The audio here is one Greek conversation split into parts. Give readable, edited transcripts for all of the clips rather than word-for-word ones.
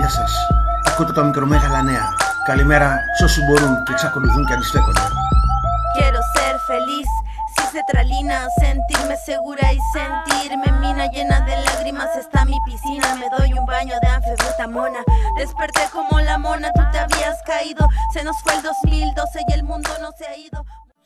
Καλημέρα σας. Ακούτε τα μικρομέγαλα νέα. Καλημέρα σε όσους μπορούν και εξακολουθούν και αντιστέκονται. Quiero ser feliz, si se tralina, sentirme segura y sentirme mina llena de lágrimas está mi piscina. Me doy un baño de anfebutamona. Desperté como la mona, tú te habías caído. Se nos fue el 2012 y el mundo no se ha ido.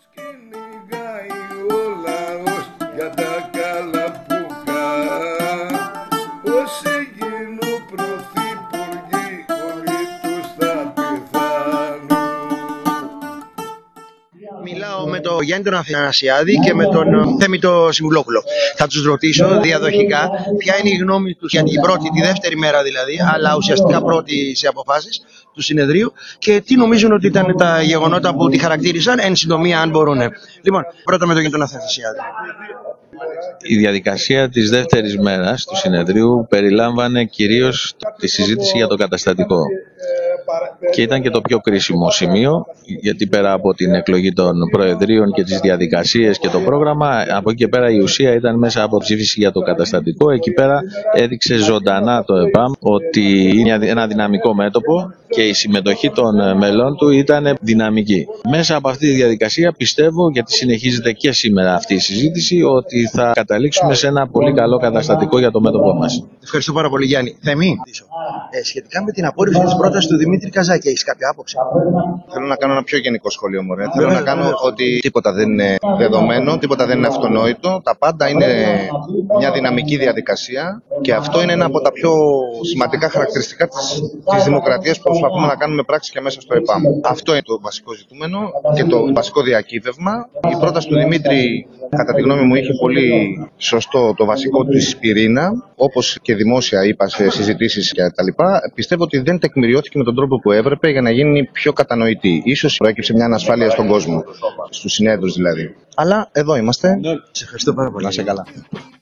Μιλάω με τον Γιάννη τον Αθανασιάδη και με τον Θέμητο Συμβουλόπουλο. Θα τους ρωτήσω διαδοχικά ποια είναι η γνώμη τους για την πρώτη, τη δεύτερη μέρα δηλαδή, αλλά ουσιαστικά πρώτη σε αποφάσεις του συνεδρίου και τι νομίζουν ότι ήταν τα γεγονότα που τη χαρακτήρισαν, εν συντομία αν μπορούν. Λοιπόν, πρώτα με τον Γιάννη τον Αθανασιάδη. Η διαδικασία της δεύτερης μέρας του συνεδρίου περιλάμβανε κυρίως τη συζήτηση για το καταστατικό. Και ήταν και το πιο κρίσιμο σημείο, γιατί πέρα από την εκλογή των προεδρίων και τις διαδικασίες και το πρόγραμμα, από εκεί και πέρα η ουσία ήταν μέσα από ψήφιση για το καταστατικό. Εκεί πέρα έδειξε ζωντανά το ΕΠΑΜ ότι είναι ένα δυναμικό μέτωπο και η συμμετοχή των μελών του ήταν δυναμική. Μέσα από αυτή τη διαδικασία πιστεύω, γιατί συνεχίζεται και σήμερα αυτή η συζήτηση, ότι θα καταλήξουμε σε ένα πολύ καλό καταστατικό για το μέτωπό μας. Ευχαριστώ πάρα πολύ, Γιάννη. Θέμη, σχετικά με την απόρριψη της πρότασης του Δημήτρη Καζάκη, έχεις κάποια άποψη? Θέλω να κάνω ένα πιο γενικό σχόλιο, μωρέ. Θέλω να κάνω ότι τίποτα δεν είναι δεδομένο, τίποτα δεν είναι αυτονόητο. Τα πάντα είναι μια δυναμική διαδικασία και αυτό είναι ένα από τα πιο σημαντικά χαρακτηριστικά της δημοκρατίας που προσπαθούμε να κάνουμε πράξη και μέσα στο ΕΠΑΜ. Αυτό είναι το βασικό ζητούμενο και το βασικό διακύβευμα. Η πρόταση του Δημήτρη, κατά τη γνώμη μου, είχε πολύ σωστό το βασικό της πυρήνα, όπως και δημόσια είπα σε συζητήσεις κτλ. Πιστεύω ότι δεν τεκμηριώθηκε με τον τρόπο που έπρεπε για να γίνει πιο κατανοητή. Ίσως προέκυψε μια ανασφάλεια στον κόσμο, στους συνέδρους δηλαδή. Αλλά εδώ είμαστε. Σε ευχαριστώ πάρα πολύ. Να είσαι καλά.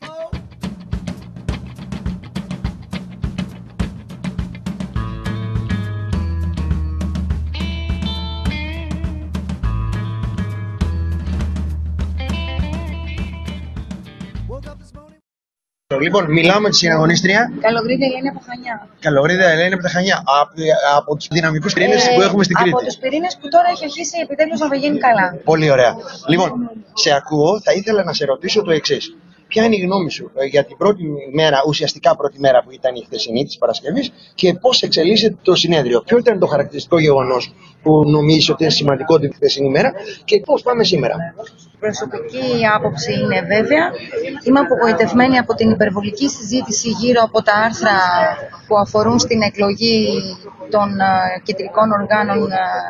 Λοιπόν, μιλάω με τη συναγωνίστρια. Καλογρίδα Ελένη από Χανιά. Καλογρίδα Ελένη από τα Χανιά. Από τους δυναμικούς πυρήνες που έχουμε στην Κρήτη. Από τους πυρήνες που τώρα έχει αρχίσει επιτέλους να πηγαίνει καλά. Πολύ ωραία. Λοιπόν, σε ακούω, θα ήθελα να σε ρωτήσω το εξής. Ποια είναι η γνώμη σου για την πρώτη μέρα, ουσιαστικά πρώτη μέρα που ήταν η χθεσινή της Παρασκευής και πώς εξελίσσεται το συνέδριο? Ποιο ήταν το χαρακτηριστικό γεγονός που νομίζεις ότι είναι σημαντικό την χθεσινή μέρα και πώς πάμε σήμερα? Προσωπική άποψη είναι βέβαια. Είμαι απογοητευμένη από την υπερβολική συζήτηση γύρω από τα άρθρα που αφορούν στην εκλογή των κεντρικών οργάνων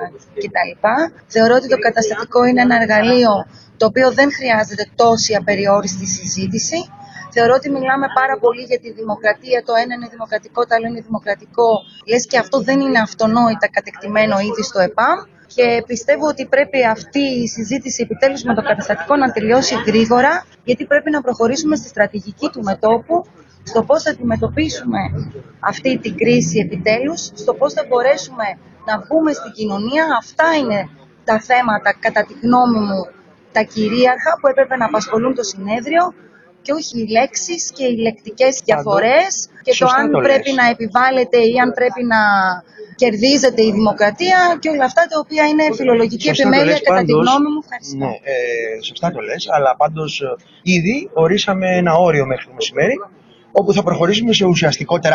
κτλ. Θεωρώ ότι το καταστατικό είναι ένα εργαλείο το οποίο δεν χρειάζεται τόση απεριόριστη συζήτηση. Θεωρώ ότι μιλάμε πάρα πολύ για τη δημοκρατία. Το ένα είναι δημοκρατικό, το άλλο είναι δημοκρατικό. Λες και αυτό δεν είναι αυτονόητα κατεκτημένο ήδη στο ΕΠΑΜ. Και πιστεύω ότι πρέπει αυτή η συζήτηση επιτέλους με το καταστατικό να τελειώσει γρήγορα, γιατί πρέπει να προχωρήσουμε στη στρατηγική του μετώπου, στο πώς θα αντιμετωπίσουμε αυτή την κρίση επιτέλους, στο πώς θα μπορέσουμε να βγούμε στην κοινωνία. Αυτά είναι τα θέματα, κατά τη γνώμη μου, τα κυρίαρχα που έπρεπε να απασχολούν το συνέδριο και όχι οι λέξεις και οι λεκτικές διαφορές και το αν πρέπει να επιβάλλεται ή αν πρέπει να κερδίζεται η δημοκρατία και όλα αυτά τα οποία είναι φιλολογική επιμέλεια κατά τη γνώμη μου. Ευχαριστώ. Ναι, σωστά το λες, αλλά πάντως ήδη ορίσαμε ένα όριο μέχρι το μεσημέρι όπου θα προχωρήσουμε σε ουσιαστικότερα,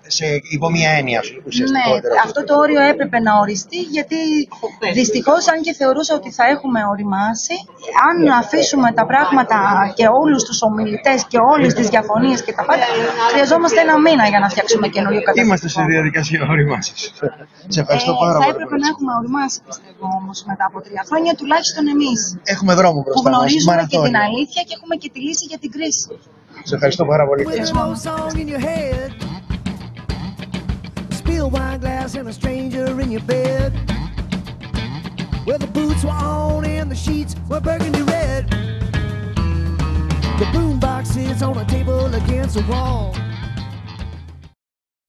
υπό μία έννοια ουσιαστικότερα. Ναι, αυτό το όριο έπρεπε να οριστεί, γιατί δυστυχώς, αν και θεωρούσα ότι θα έχουμε οριμάσει, αν αφήσουμε τα πράγματα και όλους τους ομιλητές και όλες τις διαφωνίες και τα πάντα, χρειαζόμαστε ένα μήνα για να φτιάξουμε καινούριο καταστατικό. Είμαστε σε διαδικασία οριμάσης. Σε ευχαριστώ πάρα πολύ. Θα έπρεπε να έχουμε οριμάσει, πιστεύω, όμως μετά από 3 χρόνια, τουλάχιστον εμείς. Έχουμε δρόμο μπροστά μας. Γνωρίζουμε και την αλήθεια και έχουμε και τη λύση για την κρίση. Σε ευχαριστώ πάρα πολύ. Spill wine glass and a stranger in your bed. Well, the boots were on and the sheets were burgundy red. The boombox sits on a table against a wall.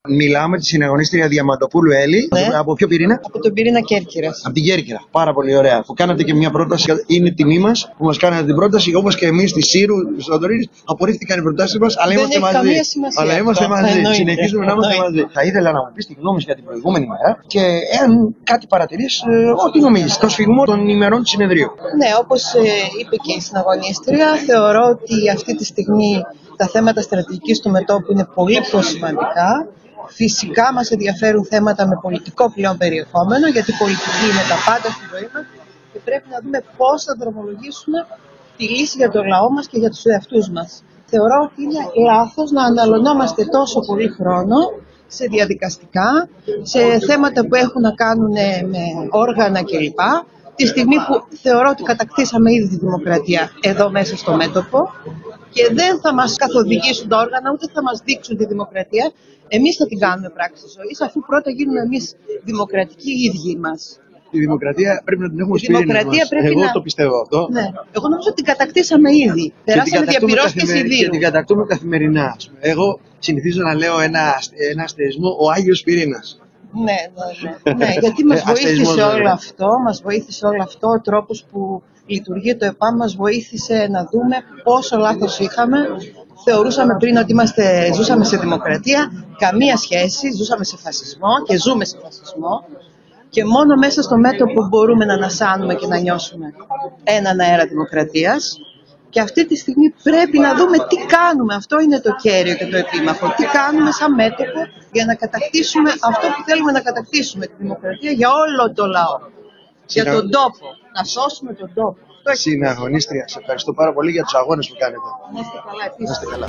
Μιλάω με τη συναγωνίστρια Διαμαντοπούλου Έλλη. Ναι. Από ποιο πυρήνα? Από τον πυρήνα Κέρκυρας. Από την Κέρκυρα. Πάρα πολύ ωραία. Που κάνατε και μια πρόταση. Είναι τιμή μας που μας κάνατε την πρόταση. Όπως και εμείς στη Σύρου, στο Αντωνίδη, απορρίφθηκαν οι προτάσεις μας. Αλλά είμαστε μαζί. Καμία σημασία. Αλλά είμαστε μαζί. Εννοείται. Συνεχίζουμε να είμαστε μαζί. Θα ήθελα να μου πεις τη γνώμη για την προηγούμενη μέρα και εάν κάτι παρατηρείς, ό,τι νομίζεις. Το σφιγμό των ημερών του συνεδρίου. Ναι, όπως είπε και η συναγωνίστρια, θεωρώ ότι αυτή τη στιγμή τα θέματα στρατηγικής του μετώπου είναι πολύ πιο σημαντικά. Φυσικά μας ενδιαφέρουν θέματα με πολιτικό πλέον περιεχόμενο, γιατί η πολιτική είναι τα πάντα στη ζωή μας και πρέπει να δούμε πώς θα δρομολογήσουμε τη λύση για το λαό μας και για τους εαυτούς μας. Θεωρώ ότι είναι λάθος να αναλωνόμαστε τόσο πολύ χρόνο σε διαδικαστικά, σε θέματα που έχουν να κάνουν με όργανα κλπ. Τη στιγμή που θεωρώ ότι κατακτήσαμε ήδη τη δημοκρατία εδώ μέσα στο μέτωπο και δεν θα μας καθοδηγήσουν τα όργανα, ούτε θα μας δείξουν τη δημοκρατία. Εμείς θα την κάνουμε πράξη ζωής, αφού πρώτα γίνουμε εμείς δημοκρατικοί οι ίδιοι μας. Η δημοκρατία πρέπει να την έχουμε σπίτι μας. Εγώ το πιστεύω αυτό. Ναι. Εγώ νομίζω ότι την κατακτήσαμε ήδη. Περάσαμε διαπυρός και σιδήρου. Και την κατακτούμε καθημερινά. Εγώ συνηθίζω να λέω ένα αστερισμό, ο Άγιος Πυρήνας. Ναι, γιατί μας βοήθησε όλο αυτό, ο τρόπος που λειτουργεί το ΕΠΑΜ μας βοήθησε να δούμε πόσο λάθος είχαμε. Θεωρούσαμε πριν ότι ζούσαμε σε δημοκρατία, καμία σχέση, ζούσαμε σε φασισμό και ζούμε σε φασισμό και μόνο μέσα στο μέτωπο μπορούμε να ανασάνουμε και να νιώσουμε έναν αέρα δημοκρατίας. Και αυτή τη στιγμή πρέπει να δούμε τι κάνουμε. Αυτό είναι το κέριο και το επίμαχο. Τι κάνουμε σαν μέτωπο για να κατακτήσουμε αυτό που θέλουμε να κατακτήσουμε, τη δημοκρατία για όλο το λαό. Για τον τόπο. Να σώσουμε τον τόπο. Συναγωνίστρια, σε ευχαριστώ πάρα πολύ για τους αγώνες που κάνετε. Να είστε καλά, Να είστε καλά.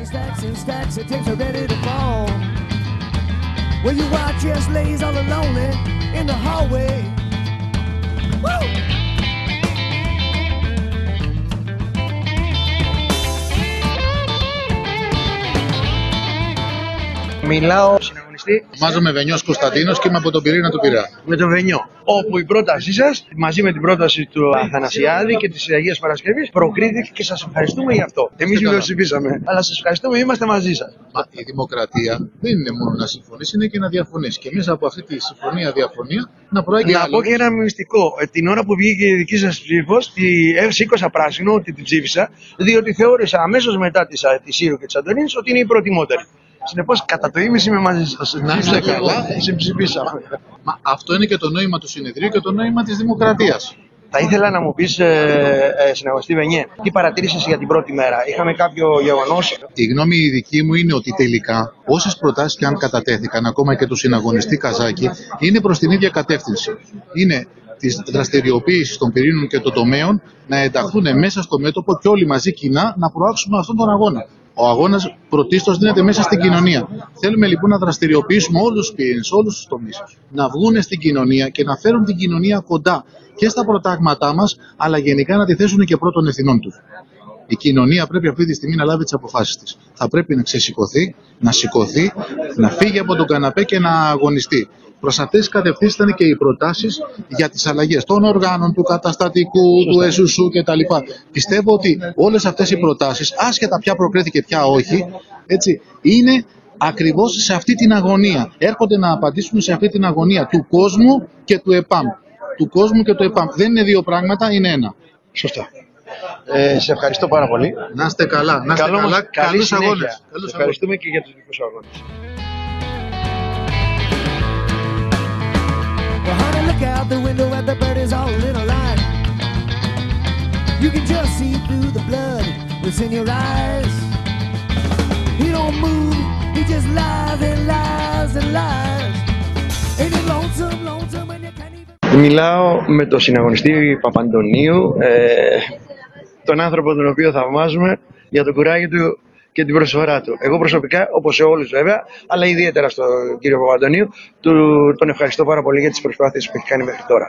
Μιλάω συναγωνιστή. Ονομάζομαι Βενιός Κωνσταντίνος και είμαι από τον πυρήνα του Πειραιά. Με τον Βενιό. Όπου η πρότασή σας, μαζί με την πρόταση του Αθανασιάδη και της Αγίας Παρασκευής, προκρίθηκε και σας ευχαριστούμε γι' αυτό. Εμείς μειοψηφίσαμε. Αλλά σας ευχαριστούμε, είμαστε μαζί σας. Η δημοκρατία δεν είναι μόνο να συμφωνήσει, είναι και να διαφωνήσει. Και μέσα από αυτή τη συμφωνία-διαφωνία να προάγει. Να πω και ένα μυστικό. Την ώρα που βγήκε η δική σας ψήφος, σήκωσα πράσινο ότι την ψήφισα, διότι θεώρησα αμέσως μετά τη Σύρου και της Αντωνίνης ότι είναι η προτιμότερη. Συνεπώς, κατά το ίμιση είμαι μαζί σας. Να είστε καλά. Συμψηφίσαμε. Αυτό είναι και το νόημα του συνεδρίου και το νόημα της δημοκρατίας. Θα ήθελα να μου πεις, συναγωνιστή Βενιέ, τι παρατήρησες για την πρώτη μέρα? Είχαμε κάποιο γεγονός? Η γνώμη η δική μου είναι ότι τελικά όσες προτάσεις και αν κατατέθηκαν, ακόμα και του συναγωνιστή Καζάκη, είναι προς την ίδια κατεύθυνση. Είναι της δραστηριοποίησης των πυρήνων και των τομέων να ενταχθούν μέσα στο μέτωπο και όλοι μαζί κοινά να προάξουμε αυτόν τον αγώνα. Ο αγώνας πρωτίστως δίνεται μέσα στην κοινωνία. Θέλουμε λοιπόν να δραστηριοποιήσουμε όλους τους πυρήνες, όλους τους τομείς, να βγουν στην κοινωνία και να φέρουν την κοινωνία κοντά και στα προτάγματά μας, αλλά γενικά να τη θέσουν και πρώτων ευθυνών τους. Η κοινωνία πρέπει αυτή τη στιγμή να λάβει τις αποφάσεις της. Θα πρέπει να ξεσηκωθεί, να σηκωθεί, να φύγει από τον καναπέ και να αγωνιστεί. Προς αυτές τις κατευθύνσεις ήταν και οι προτάσεις για τις αλλαγές των οργάνων, του καταστατικού, του ΕΣΟΥΣΟΥ κτλ. Πιστεύω ότι όλες αυτές οι προτάσεις, άσχετα ποια προκρίθηκε, ποια όχι, έτσι, είναι ακριβώς σε αυτή την αγωνία. Έρχονται να απαντήσουν σε αυτή την αγωνία του κόσμου και του ΕΠΑΜ. Του κόσμου και του ΕΠΑΜ. Δεν είναι δύο πράγματα, είναι ένα. Σωστά. Σε ευχαριστώ πάρα πολύ. Να είστε καλά. Να είστε καλά. Καλούς αγώνες. Ευχαριστούμε και για τους δικούς αγώνες. Well, honey, look out the window at the birdies all in a line. You can just see through the blood that's in your eyes. He don't move, he just lies and lies and lies. Ain't it lonesome, lonesome when you can't even... Μιλάω με τον συναγωνιστή Παπαντονίου, τον άνθρωπο τον οποίο θαυμάζουμε για το κουράγιο του και την προσφορά του. Εγώ προσωπικά, όπως σε όλους βέβαια, αλλά ιδιαίτερα στον κύριο Παπαντονίου, τον ευχαριστώ πάρα πολύ για τις προσπάθειες που έχει κάνει μέχρι τώρα.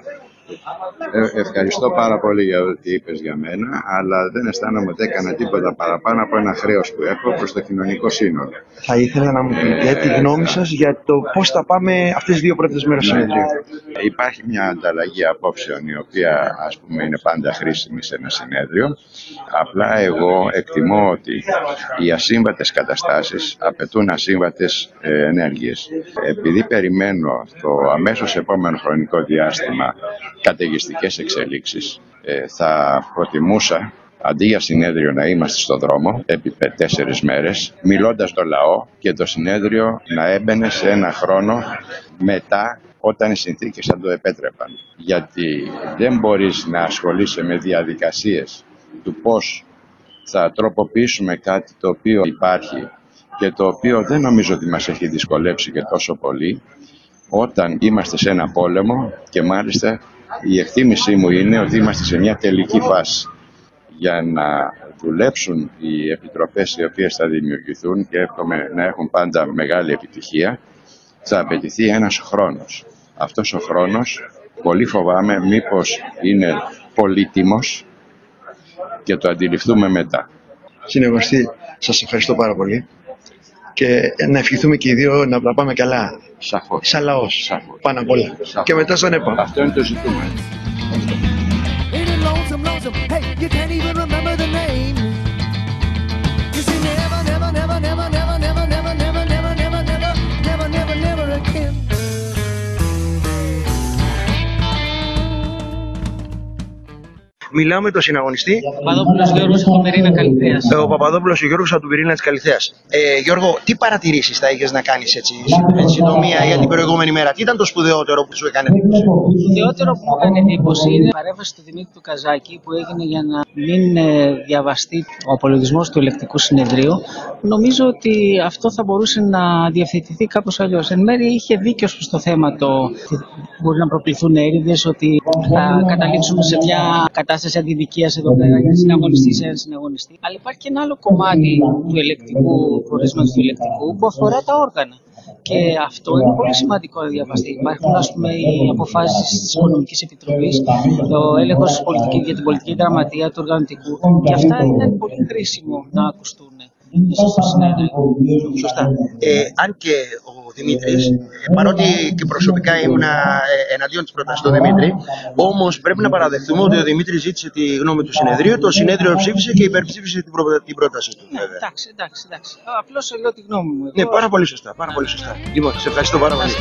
Ευχαριστώ πάρα πολύ για ό,τι είπες για μένα, αλλά δεν αισθάνομαι ότι έκανα τίποτα παραπάνω από ένα χρέος που έχω προς το κοινωνικό σύνολο. Θα ήθελα να μου πείτε τη γνώμη σας για το πώς θα πάμε αυτές τις δύο πρώτες μέρες στο συνέδριο. Υπάρχει μια ανταλλαγή απόψεων η οποία, ας πούμε, είναι πάντα χρήσιμη σε ένα συνέδριο. Απλά εγώ εκτιμώ ότι οι ασύμβατες καταστάσεις απαιτούν ασύμβατες ενέργειες. Επειδή περιμένω το αμέσως επόμενο χρονικό διάστημα καταιγιστικές εξελίξεις, θα προτιμούσα αντί για συνέδριο να είμαστε στον δρόμο επί 4 μέρες, μιλώντας στο λαό, και το συνέδριο να έμπαινε σε ένα χρόνο μετά, όταν οι συνθήκες θα το επέτρεπαν. Γιατί δεν μπορείς να ασχολείσαι με διαδικασίες του πώς θα τροποποιήσουμε κάτι το οποίο υπάρχει και το οποίο δεν νομίζω ότι μας έχει δυσκολέψει και τόσο πολύ, όταν είμαστε σε ένα πόλεμο, και μάλιστα η εκτίμησή μου είναι ότι είμαστε σε μια τελική φάση. Για να δουλέψουν οι επιτροπές οι οποίες θα δημιουργηθούν και εύχομαι να έχουν πάντα μεγάλη επιτυχία, θα απαιτηθεί ένας χρόνος. Αυτός ο χρόνος πολύ φοβάμαι μήπως είναι πολύτιμος και το αντιληφθούμε μετά. Συνεργαστή, σας ευχαριστώ πάρα πολύ και να ευχηθούμε και οι δύο να τα πάμε καλά. Σαφώς. Σαν λαός. Σαφώς. Πάνω απ' όλα. Σαφώς. Και μετά στον ΕΠΑ. Αυτό είναι το ζητούμενο. Hey, you can't even remember the name. You see, never, never, never, never, never, never, never, never, never, never, never, never, never, never again. Μιλάω με τον συναγωνιστή. Παπαδόπουλος Γιώργος από τον Πυρήνα Καλυθέας. Ο Παπαδόπουλος ο Γιώργος από τον Πυρήνα της Καλυθέας. Γιώργο, τι παρατηρήσεις θα είχες να κάνεις έτσι, συντομία για την προηγούμενη μέρα? Τι ήταν το σπουδαιότερο που σου έκανε εντύπωση? Το σπουδαιότερο που μου έκανε εντύπωση είναι η παρέμβαση του Δημήτρη του Καζάκη, που έγινε για να μην διαβαστεί ο απολογισμός του ελεκτικού συνεδρίου. Νομίζω ότι αυτό θα μπορούσε να διευθετηθεί κάπως αλλιώς. Εν μέρει είχε δίκιο προς το θέμα το ότι μπορεί να προπληθούν έρηδες, ότι θα καταλήξουμε σε μια κατάσταση αντιδικίας εδώ πέρα για συναγωνιστή σε έναν συναγωνιστή. Αλλά υπάρχει και ένα άλλο κομμάτι του ελεκτικού, προορισματικού του ελεκτικού, που αφορά τα όργανα. Και αυτό είναι πολύ σημαντικό να διαβαστεί. Υπάρχουν, ας πούμε, οι αποφάσεις της Οικονομικής Επιτροπής, το έλεγχος για την πολιτική γραμματεία του οργανωτικού. Και αυτά είναι πολύ χρήσιμο να ακουστούν στο συνέδριο. Σωστά. Αν και ο Δημήτρης, παρότι και προσωπικά ήμουν εναντίον της πρότασης του Δημήτρη, όμως πρέπει να παραδεχτούμε ότι ο Δημήτρης ζήτησε τη γνώμη του συνεδρίου, το συνέδριο ψήφισε και υπερψήφισε την πρόταση του. Ναι, εντάξει. Απλώς λέω τη γνώμη μου. Ναι, πάρα πολύ σωστά. Λοιπόν, σε ευχαριστώ πάρα πολύ.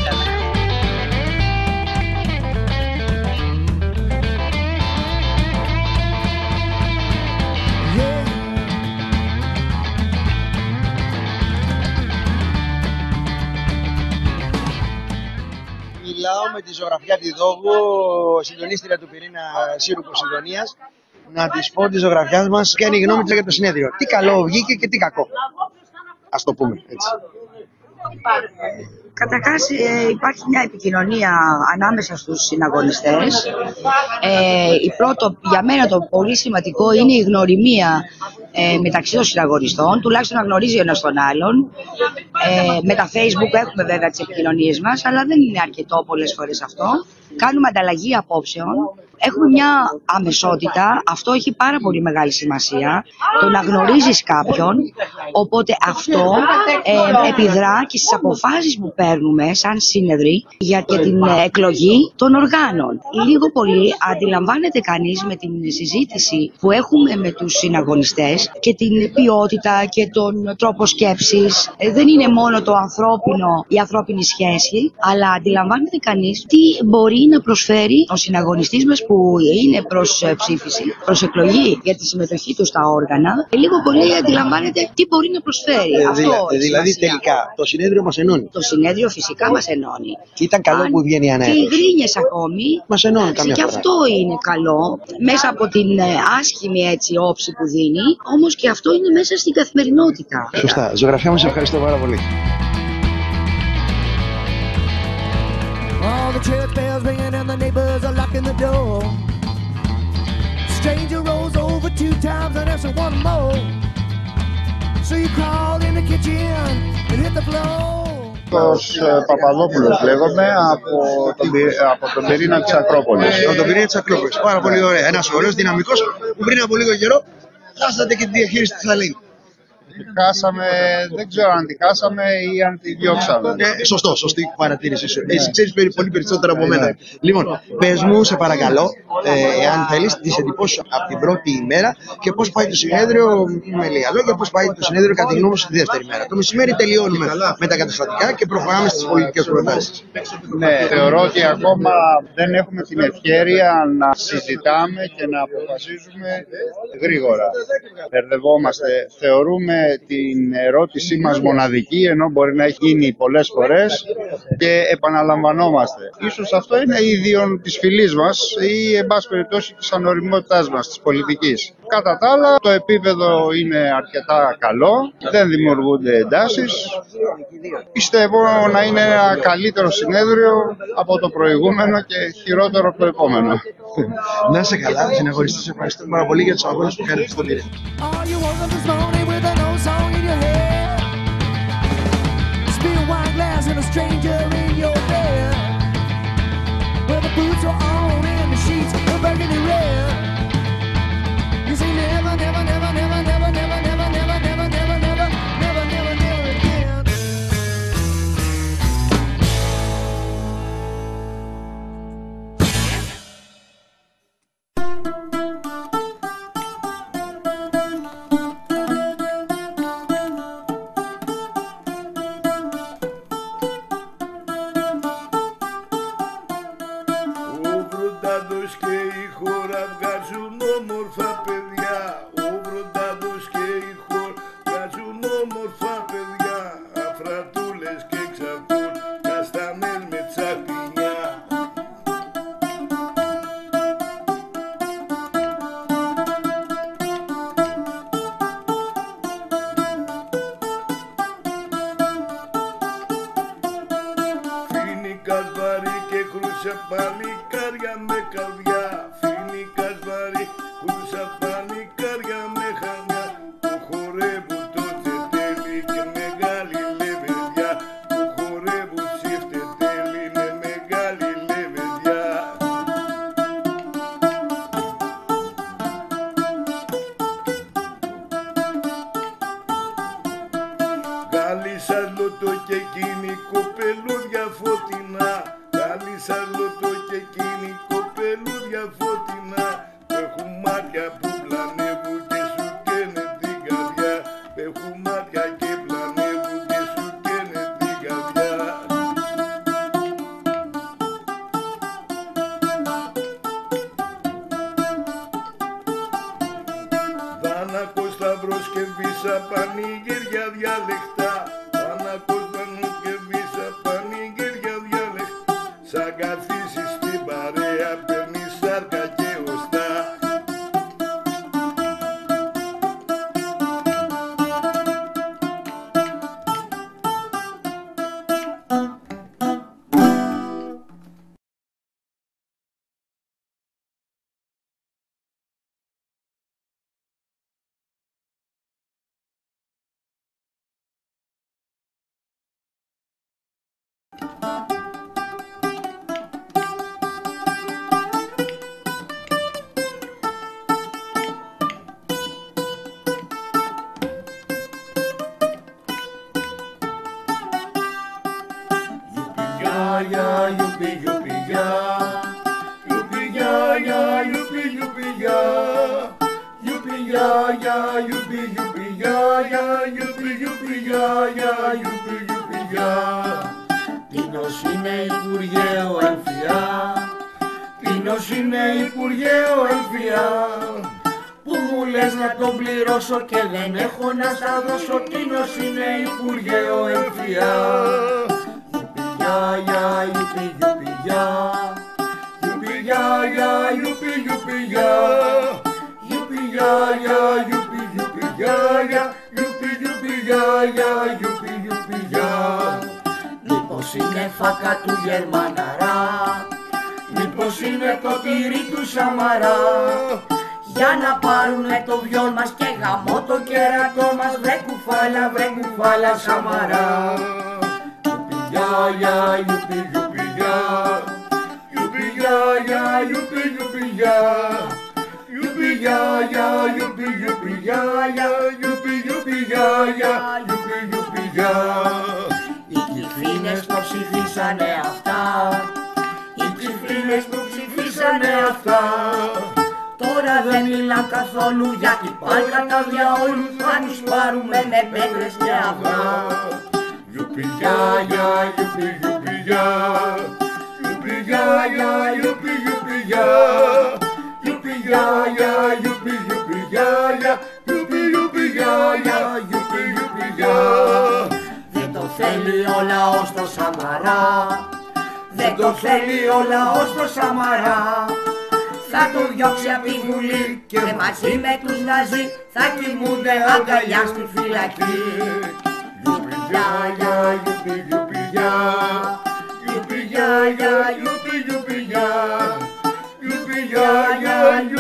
Μιλάω με τη ζωγραφιά τη Δόγου, συντονίστρια του Πυρήνα Σύρου Ποσειδονίας, να της πω τη ζωγραφιά μας ποια είναι η γνώμη της για το συνέδριο. Τι καλό βγήκε και τι κακό. Ας το πούμε έτσι. Καταρχάς υπάρχει μια επικοινωνία ανάμεσα στους συναγωνιστές. Για μένα το πολύ σημαντικό είναι η γνωριμία μεταξύ των συναγωνιστών, τουλάχιστον να γνωρίζει ο ένας τον άλλον. Με τα Facebook έχουμε βέβαια τις επικοινωνίες μας, αλλά δεν είναι αρκετό πολλές φορές αυτό. Κάνουμε ανταλλαγή απόψεων. Έχουμε μια αμεσότητα, αυτό έχει πάρα πολύ μεγάλη σημασία, το να γνωρίζεις κάποιον, οπότε αυτό επιδρά και στις αποφάσεις που παίρνουμε σαν σύνεδροι για και την εκλογή των οργάνων. Λίγο πολύ αντιλαμβάνεται κανείς με την συζήτηση που έχουμε με τους συναγωνιστές και την ποιότητα και τον τρόπο σκέψης. Δεν είναι μόνο το ανθρώπινο, η ανθρώπινη σχέση, αλλά αντιλαμβάνεται κανείς τι μπορεί να προσφέρει ο συναγωνιστής μας που είναι προς ψήφιση, προς εκλογή για τη συμμετοχή του στα όργανα, και λίγο πολύ αντιλαμβάνεται τι μπορεί να προσφέρει. Δηλαδή τελικά το συνέδριο μας ενώνει. Το συνέδριο φυσικά μας ενώνει. Και ήταν καλό που βγαίνει η ανέδωση. Και οι γκρίνιες ακόμη μας ενώνει καμιά και φορά. αυτό είναι καλό, μέσα από την άσχημη έτσι όψη που δίνει, όμως και αυτό είναι μέσα στην καθημερινότητα. Σωστά. Ζωγραφιά μας, ευχαριστώ πάρα πολύ. All the church bells ringing and the neighbors are locking the door. Stranger rolls over 2 times and asks for one more. So you crawl in the kitchen and hit the floor. Παπαδόπουλος λέγομαι, από τον πυρήνα της Ακρόπολης. Από τον πυρήνα της Ακρόπολης. Πάρα πολύ ωραία. Ένας ωραίος, δυναμικός, που πριν από λίγο καιρό χάσατε και τη διαχείριση της Θαλήνη. Χάσαμε, δεν ξέρω αν τη χάσαμε ή αν τη διώξαμε. Σωστή παρατήρηση. Εσύ ξέρεις πολύ περισσότερο από μένα. Λοιπόν, πες μου, σε παρακαλώ, εάν θέλεις, τις εντυπώσεις από την πρώτη ημέρα και πώς πάει το συνέδριο, με λίγα λόγια, πώς πάει το συνέδριο κατά τη γνώμη σου τη δεύτερη μέρα. Το μεσημέρι τελειώνουμε με τα καταστατικά και προχωράμε στις πολιτικές προτάσεις. Ναι, θεωρώ ότι ακόμα δεν έχουμε την ευκαιρία να συζητάμε και να αποφασίζουμε γρήγορα. Μπερδευόμαστε. Θεωρούμε την ερώτησή μας μοναδική, ενώ μπορεί να έχει γίνει πολλές φορές και επαναλαμβανόμαστε. Ίσως αυτό είναι ίδιον της φυλής μας ή εν πάση περιπτώσει της ανοριμότητάς μας, της πολιτικής. Κατά τα άλλα, το επίπεδο είναι αρκετά καλό, δεν δημιουργούνται εντάσεις. Πιστεύω να είναι ένα καλύτερο συνέδριο από το προηγούμενο και χειρότερο από το επόμενο. Να είσαι καλά, συνεχοριστής, ευχαριστώ πάρα πολύ για τους αγώνες που κάνετε στο Πύργο. Τίνος είναι Υπουργέο Εμφυά, τίνος είναι Υπουργέο Εμφυά, που μου λες να τον πληρώσω και δεν έχω να στα δώσω. Τίνος είναι Υπουργέο Εμφυά. Γιουπι-γιά, γιουπι-γιουπι-γιά, γιουπι-γιά, γιουπι-γιουπι-γιά, γιουπι-γιά, γιουπι-γιουπι-γιά, γιουπι-γιουπι-γιά, γιουπι-γιουπι-γιά. Μήπως είναι φάκα του Γερμαναρά, μήπως είναι το τυρί του Σαμαρά, για να πάρουνε το βιόν μας και γαμώ το κερατό μας. Βρε κουφάλα Σαμαρά. ya, yupi, yupi, ya. Yupi, ya, ya, yupi, yupi, ya. Yupi, ya, ya, yupi, yupi, ya, ya. Yupi, yupi, ya, ya, yupi, yupi, ya. Οι κυφίνες το ψηφίσανε αυτά. Οι κυφίνες το ψηφίσανε αυτά. Τώρα δεν μιλάν καθόλου γιατί πάλι τα διαόλου θα τους πάρουμε με πέτρες και αυγά. Γιουπι για για, γιουπι γιουπι για. Γιουπι για για, γιουπι γιουπι για. Γιουπι για για, γιουπι γιουπι για. Γιουπι γιουπι για, γιουπι γιουπι για. Δεν το θέλει ο λαός το Σαμαρά. Δεν το θέλει ο λαός το Σαμαρά. Θα το διώξει απ' τη Βουλή και μαζί με τους Ναζί θα κοιμούνται αγκαλιά στη φυλακή. Γιουπι για για, γιουπι γιουπι για. Γιουπι για για, γιουπι γιουπι για. Γιουπι για για,